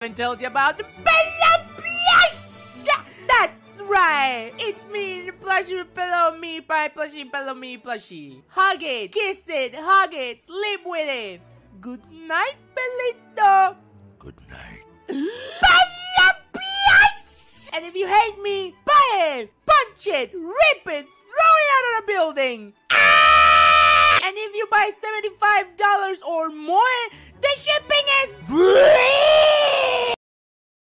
haven't told you about the plushie. That's right. It's me, the plushie below me, by plushie below me, plushie. Hug it, kiss it, hug it, sleep with it. Good night, Belito. Good night. And if you hate me, buy it, punch it, rip it, throw it out of the building. And if you buy $75 or more, the shipping is free!